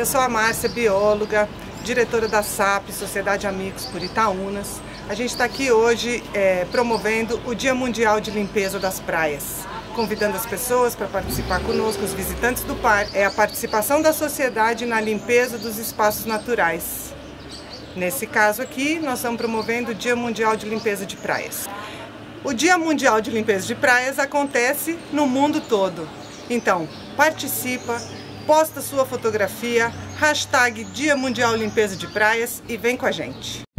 Eu sou a Márcia, bióloga, diretora da SAP, Sociedade Amigos por Itaúnas. A gente está aqui hoje promovendo o Dia Mundial de Limpeza das Praias, convidando as pessoas para participar conosco, os visitantes do parque. É a participação da sociedade na limpeza dos espaços naturais. Nesse caso aqui, nós estamos promovendo o Dia Mundial de Limpeza de Praias. O Dia Mundial de Limpeza de Praias acontece no mundo todo. Então, participa, posta sua fotografia, hashtag Dia Mundial Limpeza de Praias e vem com a gente.